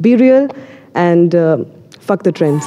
Be real and fuck the trends.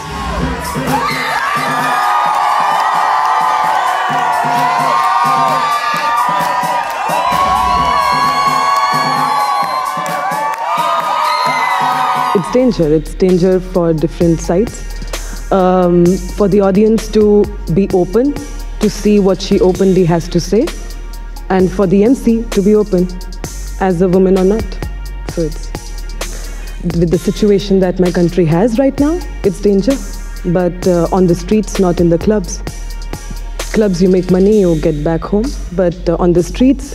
It's danger. It's danger for different sides. For the audience to be open, to see what she openly has to say, and for the MC to be open, as a woman or not. So it's, with the situation that my country has right now, it's danger. But on the streets, not in the clubs. Clubs, you make money, you get back home. But on the streets,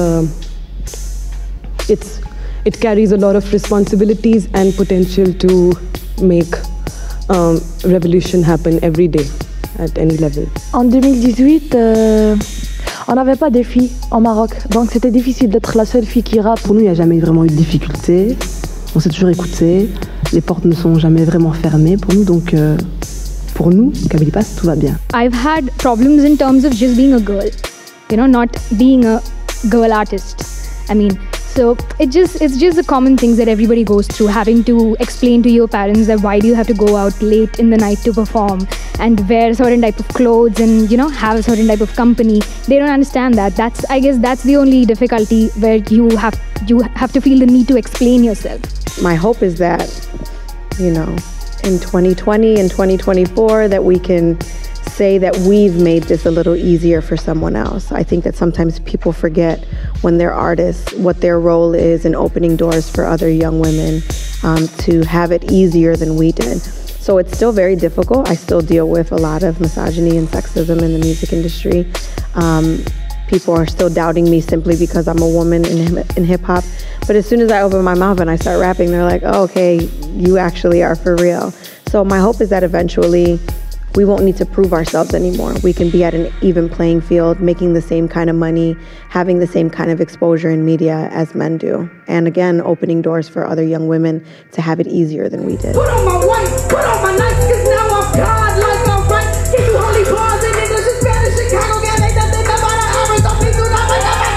it carries a lot of responsibilities and potential to make revolution happen every day at any level. En 2018, on n'avait pas de filles au Maroc, donc c'était difficile d'être la seule fille qui rappe. Pour nous, il n'y a jamais vraiment eu de difficulté. On s'est toujours écouté. Les portes ne sont jamais vraiment fermées pour nous, donc pour nous, Kabylie Pass, tout va bien. I've had problems in terms of just being a girl, you know, not being a girl artist. I mean, so it's just the common things that everybody goes through, having to explain to your parents that why do you have to go out late in the night to perform and wear a certain type of clothes and, you know, have a certain type of company. They don't understand that. I guess that's the only difficulty, where you have to feel the need to explain yourself. My hope is that, you know, in 2020 and 2024 that we can say that we've made this a little easier for someone else. I think that sometimes people forget, when they're artists, what their role is in opening doors for other young women to have it easier than we did. So it's still very difficult. I still deal with a lot of misogyny and sexism in the music industry. People are still doubting me simply because I'm a woman in hip hop. But as soon as I open my mouth and I start rapping, they're like, oh, okay, you actually are for real. So my hope is that eventually we won't need to prove ourselves anymore. We can be at an even playing field, making the same kind of money, having the same kind of exposure in media as men do. And again, opening doors for other young women to have it easier than we did. Put on my white, put on my nights, cause now I'm God, like I'm right. Give you holy bars in English and Spanish, Chicago, can't make that think about an average. Don't be too not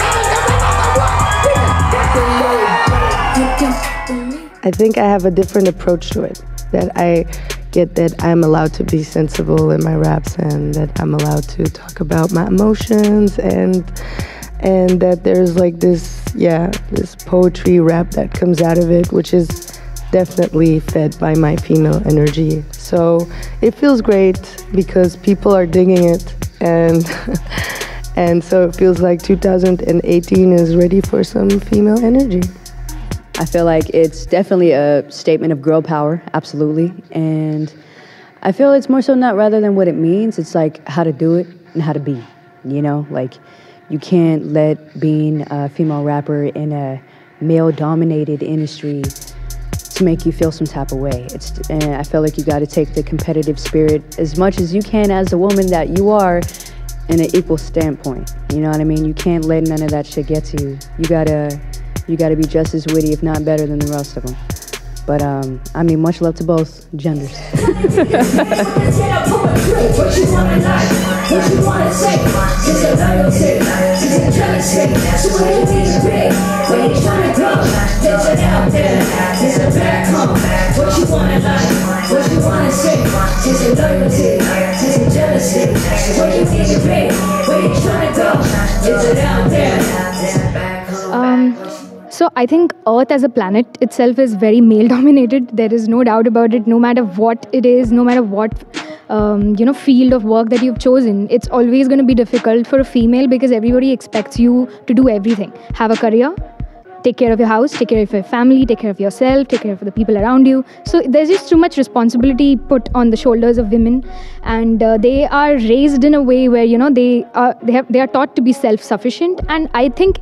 I think I have a different approach to it, that I get that I'm allowed to be sensible in my raps and that I'm allowed to talk about my emotions and that there's like this poetry rap that comes out of it, which is definitely fed by my female energy. So it feels great because people are digging it, and and so it feels like 2018 is ready for some female energy. I feel like it's definitely a statement of girl power, absolutely. And I feel it's more so not rather than what it means, it's like how to do it and how to be, you know? Like, you can't let being a female rapper in a male-dominated industry to make you feel some type of way. And I feel like you gotta take the competitive spirit as much as you can as a woman that you are in an equal standpoint, you know what I mean? You can't let none of that shit get to you. You gotta be just as witty, if not better, than the rest of them. But I mean, much love to both genders. So I think Earth as a planet itself is very male-dominated. There is no doubt about it. No matter what it is, no matter what field of work that you've chosen, it's always going to be difficult for a female because everybody expects you to do everything. Have a career, take care of your house, take care of your family, take care of yourself, take care of the people around you. So there's just too much responsibility put on the shoulders of women, and they are raised in a way where they are taught to be self-sufficient. And I think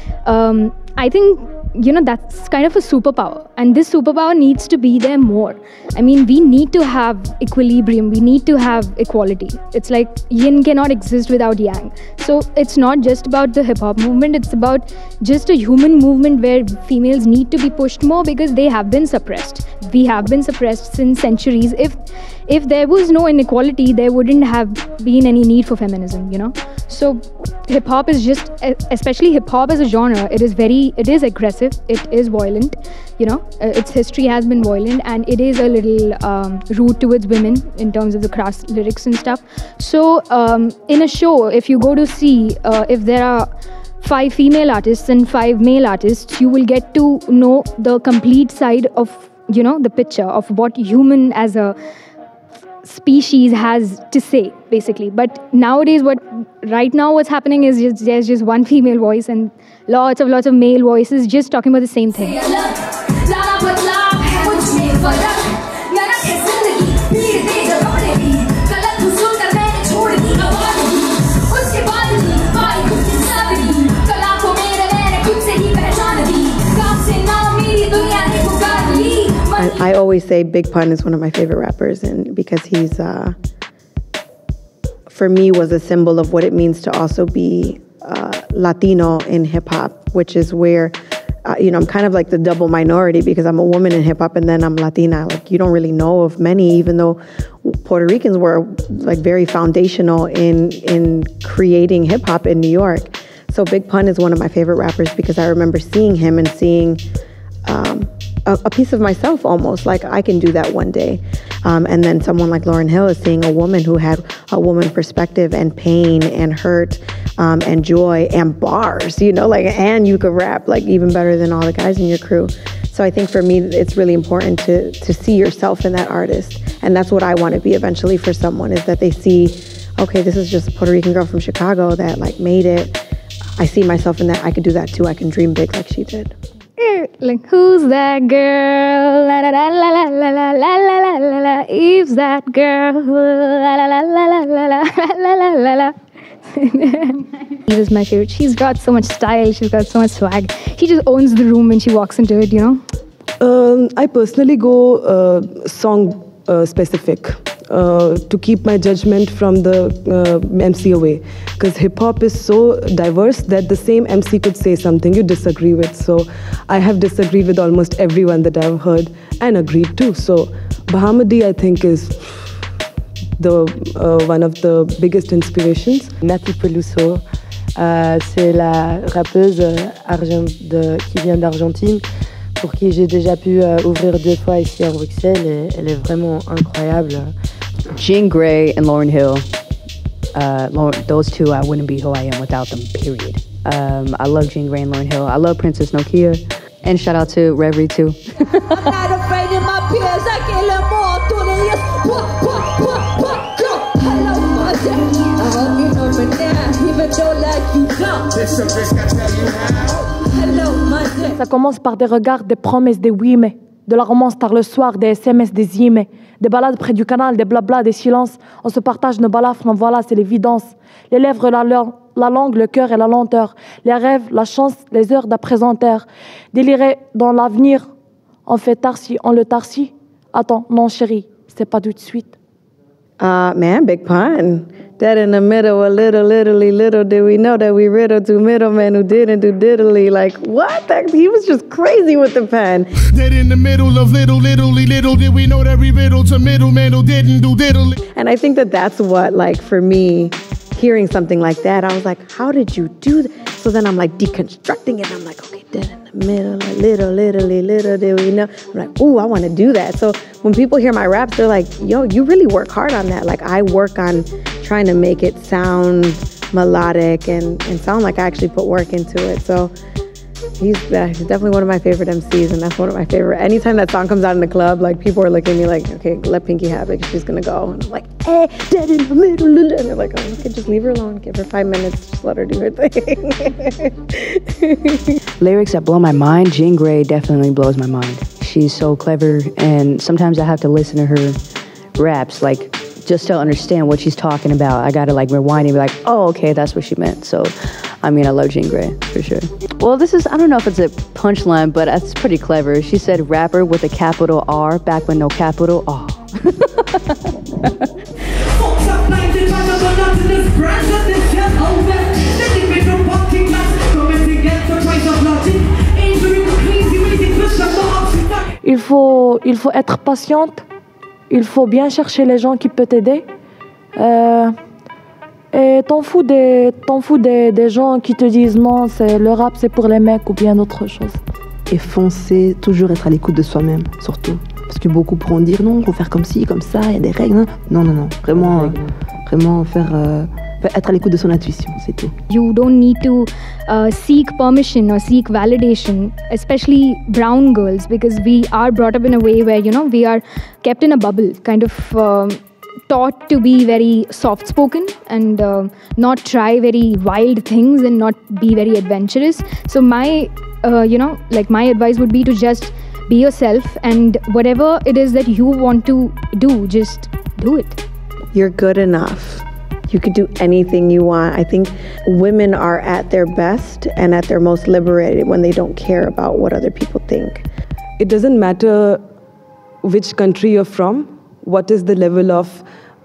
that's kind of a superpower, and this superpower needs to be there more. I mean, we need to have equilibrium, we need to have equality. It's like yin cannot exist without yang. So it's not just about the hip-hop movement, it's about just a human movement where females need to be pushed more because they have been suppressed. we have been suppressed since centuries. If there was no inequality, there wouldn't have been any need for feminism, you know. So hip hop is just, especially hip hop as a genre, it is aggressive, it is violent, you know. Its history has been violent, and it is a little rude towards women in terms of the crass lyrics and stuff. So in a show, if you go to see, if there are 5 female artists and 5 male artists, you will get to know the complete side of, you know, the picture of what human as a species has to say, basically. But nowadays, what's happening is there's just one female voice and lots of male voices just talking about the same thing. I always say Big Pun is one of my favorite rappers, and because he's, for me, was a symbol of what it means to also be Latino in hip hop, which is where, you know, I'm kind of like the double minority because I'm a woman in hip hop and then I'm Latina. Like, you don't really know of many, even though Puerto Ricans were like very foundational in creating hip hop in New York. So Big Pun is one of my favorite rappers because I remember seeing him and seeing a piece of myself almost, like I can do that one day. And then someone like Lauryn Hill is seeing a woman who had a woman perspective and pain and hurt and joy and bars, you know, like, and you could rap like even better than all the guys in your crew. So I think for me, it's really important to see yourself in that artist. And that's what I want to be eventually for someone, is that they see, okay, this is just a Puerto Rican girl from Chicago that like made it. I see myself in that. I could do that too. I can dream big like she did. Like, who's that girl? La la la la la la la la la la. Eve's that girl. La la la la la la la la la la. Eve is my favorite. She's got so much style. She's got so much swag. She just owns the room when she walks into it, you know. I personally go song specific to keep my judgment from the MC away, because hip hop is so diverse that the same MC could say something you disagree with. So I have disagreed with almost everyone that I've heard and agreed too. So Bahamudi, I think, is the one of the biggest inspirations. Nati Peluso, c'est la rappeuse qui vient d'Argentine, pour qui j'ai déjà pu ouvrir 2 fois ici à Bruxelles, et elle est vraiment incroyable. Jean Grey and Lauryn Hill, those two, I wouldn't be who I am without them, period. I love Jean Grey and Lauryn Hill. I love Princess Nokia, and shout out to Reverie too. I'm not afraid of my peers, I kill them all through the years. Hello, mother. I hope you know me now, even though like you don't. There's some risk I tell you now. Hello, mother. Ça commence par des regards, des promesses, des oui mais, de la romance tard le soir, des SMS, des emails, des balades près du canal, des blablas, des silences. On se partage nos balafres, non voilà, c'est l'évidence. Les lèvres, la langue, le cœur et la lenteur. Les rêves, la chance, les heures d'après-terre. Délirer dans l'avenir, on fait tarsi, on le tarsi. Attends, non chérie, c'est pas tout de suite. Man, Big Pun. Dead in the middle, a little did we know that we riddled 2 middlemen who didn't do diddly. Like, what? He was just crazy with the pen. Dead in the middle of little did we know that we riddled 2 middlemen who didn't do diddly. And I think that that's what, like, for me, hearing something like that, I was like, how did you do that? So then I'm like deconstructing it, and I'm like, okay, dead in the middle, a little did we know. I'm like, ooh, I want to do that. So when people hear my raps, they're like, yo, you really work hard on that. Like, I work on trying to make it sound melodic and sound like I actually put work into it. So he's definitely one of my favorite MCs, and that's one of my favorite. Anytime that song comes out in the club, like, people are looking at me like, okay, let Pinky have it, she's gonna go. And I'm like, hey, dead in the middle. And they're like, oh, okay, just leave her alone. Give her 5 minutes, just let her do her thing. Lyrics that blow my mind, Jean Grey definitely blows my mind. She's so clever, and sometimes I have to listen to her raps, like, just to understand what she's talking about. I gotta like rewind and be like, oh, okay, that's what she meant. So, I mean, I love Jean Grey, for sure. Well, this is, I don't know if it's a punchline, but it's pretty clever. She said rapper with a capital R, back when no capital R. il faut être patiente, il faut bien chercher les gens qui peuvent t'aider. Et t'en fous des gens qui te disent non, le rap c'est pour les mecs ou bien d'autres choses. Et foncer, toujours être à l'écoute de soi-même, surtout. Parce que beaucoup pourront dire non, il faut faire comme ci, comme ça, il y a des règles. Non, non, non. Vraiment faire, être à l'écoute de son intuition, c'est tout. You don't need to seek permission or seek validation, especially brown girls, because we are brought up in a way where, we are kept in a bubble, kind of taught to be very soft-spoken and not try very wild things and not be very adventurous. So my advice would be to just be yourself, and whatever it is that you want to do, just do it. You're good enough. You could do anything you want. I think women are at their best and at their most liberated when they don't care about what other people think. It doesn't matter which country you're from, what is the level of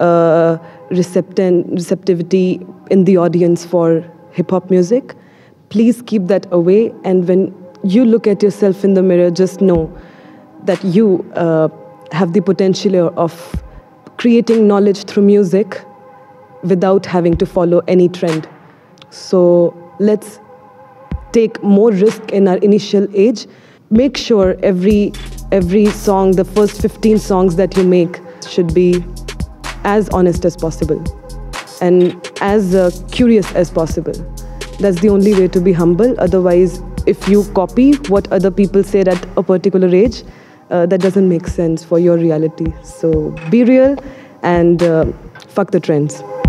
receptivity in the audience for hip-hop music. Please keep that away, and when you look at yourself in the mirror, just know that you have the potential of creating knowledge through music without having to follow any trend. So let's take more risk in our initial age. Make sure every song, the first 15 songs that you make should be as honest as possible and as curious as possible. That's the only way to be humble. Otherwise, if you copy what other people said at a particular age, that doesn't make sense for your reality. So be real and fuck the trends.